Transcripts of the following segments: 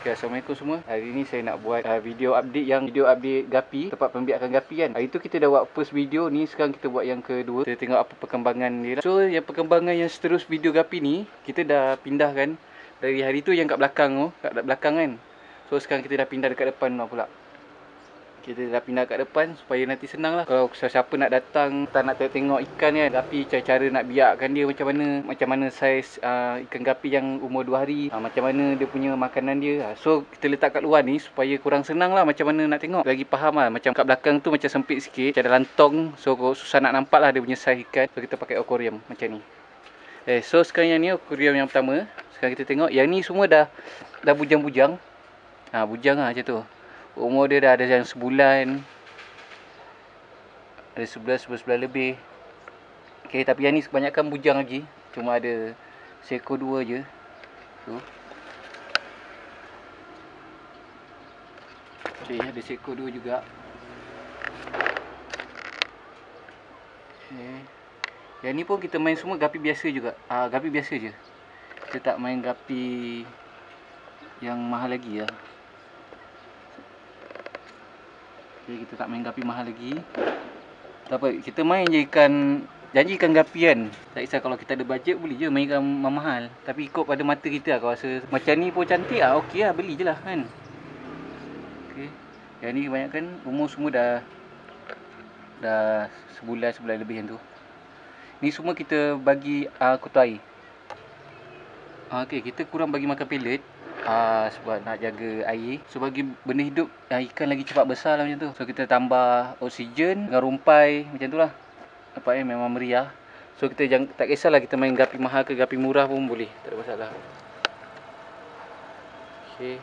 Okay, Assalamualaikum semua. Hari ni saya nak buat video update gapi, tempat pembiakan gapi kan. Hari tu kita dah buat first video ni, sekarang kita buat yang kedua. Kita tengok apa perkembangan dia lah. So, yang perkembangan yang seterus video gapi ni, kita dah pindahkan dari hari tu yang kat belakang tu, kat belakang kan. So, sekarang kita dah pindah dekat depan pula. Kita dah pindah kat depan supaya nanti senang lah. Kalau siapa nak datang, tak nak tengok ikan kan, gapi, cara nak biakkan dia macam mana saiz ikan gapi yang umur 2 hari, macam mana dia punya makanan dia. So kita letak kat luar ni supaya kurang senang lah macam mana nak tengok. Lagi faham lah, macam kat belakang tu macam sempit sikit, macam ada lantong. So susah nak nampak lah dia punya saiz ikan. So kita pakai aquarium macam ni. So sekarang yang ni aquarium yang pertama. Sekarang kita tengok, yang ni semua dah bujang-bujang. Bujang lah macam tu. Umur dia dah ada yang sebulan. Ada 11 lebih. Okay, tapi yang ni kebanyakan bujang lagi. Cuma ada seekor 2 je. Tu. Okay, ada seekor 2 juga. Okay. Yang ni pun kita main semua gapi biasa juga. Gapi biasa je. Kita tak main gapi yang mahal lagi lah. Okay, kita tak main gapi mahal lagi. Tak apa, kita main je janji ikan gapi kan. Tak kisah kalau kita ada bajet, boleh je main ikan mahal. Tapi ikut pada mata kita lah. Kalau rasa macam ni pun cantik lah, okey lah, beli je lah kan. Okay. Yang ni kebanyakan umur semua dah sebulan lebih yang tu. Ni semua kita bagi kutu air. Okay, kita kurang bagi makan pellet. Sebab nak jaga air. So bagi benda hidup, ikan lagi cepat besar lah macam tu. So kita tambah oksigen dengan rumpai macam tu lah. Nampaknya memang meriah. So kita tak kisahlah kita main gapi mahal ke gapi murah pun boleh, tak ada masalah. Okay.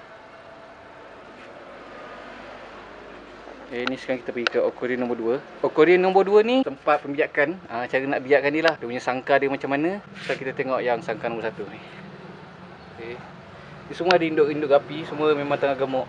Ni sekarang kita pergi ke aquarium nombor 2. Aquarium nombor 2 ni tempat pembiakan. Cara nak biakkan dia lah, dia punya sangkar dia macam mana. So kita tengok yang sangkar nombor 1 ni. Okay. Ni semua ada induk-induk gapi, semua memang tengah gemuk.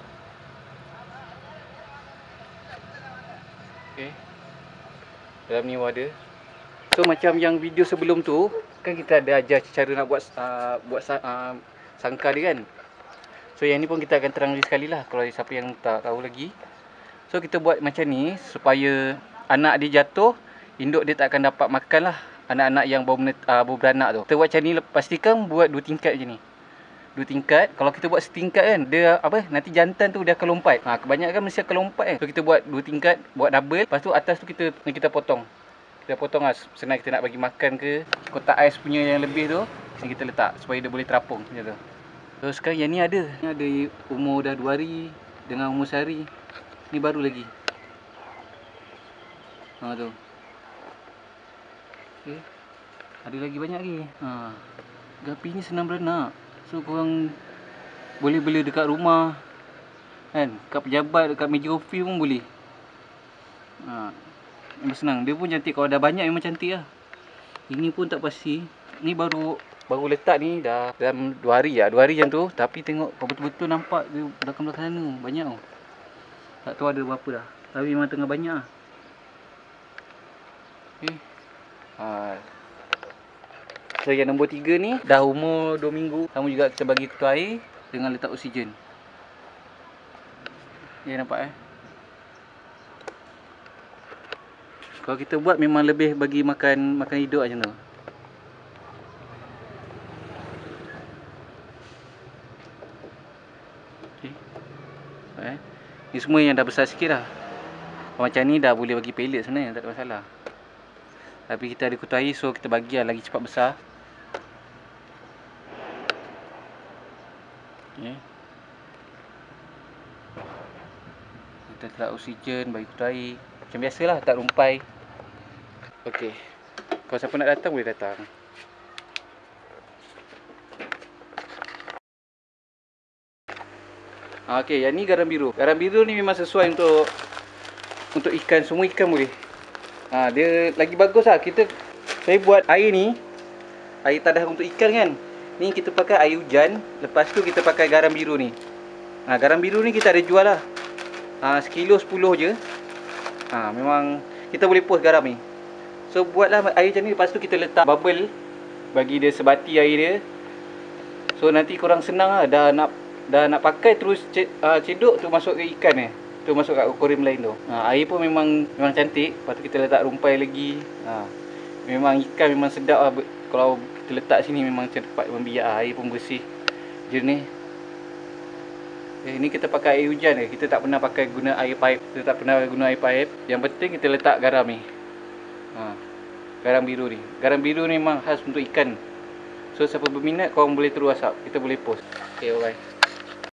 Okay. Dalam ni ada. So macam yang video sebelum tu, kan kita ada ajar cara nak buat sangkar dia kan. So yang ni pun kita akan terang sekali lah kalau siapa yang tak tahu lagi. So kita buat macam ni supaya anak dia jatuh, induk dia tak akan dapat makan lah. Anak-anak yang baru beranak tu. Kita buat macam ni, pastikan buat 2 tingkat macam ni. 2 tingkat. Kalau kita buat setingkat kan, dia nanti jantan tu dia akan lompat. Kebanyakan mesti akan lompat kan. So kita buat 2 tingkat, buat double. Lepas tu atas tu kita potong. Kita potong lah. Senang kita nak bagi makan ke. Kotak ais punya yang lebih tu, sini kita letak supaya dia boleh terapung macam tu. So sekarang yang ni ada. Ni ada umur dah 2 hari dengan umur sehari. Ni baru lagi. Tu. Okay. Ada lagi banyak lagi. Gapi ni senang beranak. So korang boleh beli dekat rumah kan, kat pejabat, dekat meja kopi pun boleh. Memang senang. Dia pun cantik, kalau dah banyak memang cantik lah. Ini pun tak pasti. Ni baru letak ni dah dalam 2 hari lah, 2 hari macam tu. Tapi tengok betul-betul nampak dia belakang-belakang sana banyak tau. Tak tahu ada berapa dah, tapi memang tengah banyak lah. Okay. So yang nombor 3 ni dah umur 2 minggu. Sama juga kita bagi kutu air dengan letak oksigen. Nampak kalau kita buat memang lebih bagi makan hidup macam tu. Okay. Ni semua yang dah besar sikit lah. Macam ni dah boleh bagi pellet sebenarnya, tak ada masalah. Tapi kita ada kutu air, so kita bagi lah lagi cepat besar. Okay. Kita letak oksigen, bagi kutu air. Macam biasalah, tak rumpai. Okay. Kalau siapa nak datang, boleh datang. Okay, yang ni garam biru. Garam biru ni memang sesuai untuk ikan. Semua ikan boleh. Dia lagi bagus lah. Saya buat air ni, air tadah untuk ikan kan. Ni kita pakai air hujan. Lepas tu kita pakai garam biru ni. Garam biru ni kita ada jual lah. Sekilo 10 je. Memang kita boleh post garam ni. So buatlah air macam ni. Lepas tu kita letak bubble, bagi dia sebati air dia. So nanti korang senang lah. Dah nak Dah nak pakai terus cedok tu masuk ke ikan ni. Tu masuk kat akuarium lain tu. Air pun memang cantik. Lepas tu kita letak rumpai lagi. Memang ikan memang sedap lah. Kalau kita letak sini memang cepat membiak. Air pun bersih, jernih. Ini kita pakai air hujan ni. Kita tak pernah pakai guna air pipe. Kita tak pernah guna air pipe. Yang penting kita letak garam ni. Garam biru ni. Garam biru ni memang khas untuk ikan. So siapa berminat korang boleh terus WhatsApp. Kita boleh post. Okay, bye.